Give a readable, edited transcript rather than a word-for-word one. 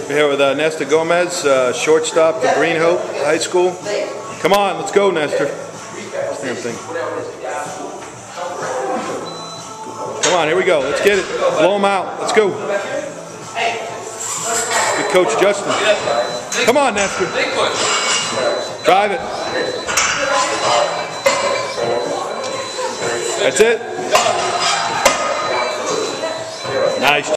We're here with Nestor Gomez, shortstop at Green Hope High School. Come on, let's go, Nestor. Damn thing. Come on, here we go. Let's get it. Blow them out. Let's go. Good coach, Justin. Come on, Nestor. Drive it. That's it. Nice.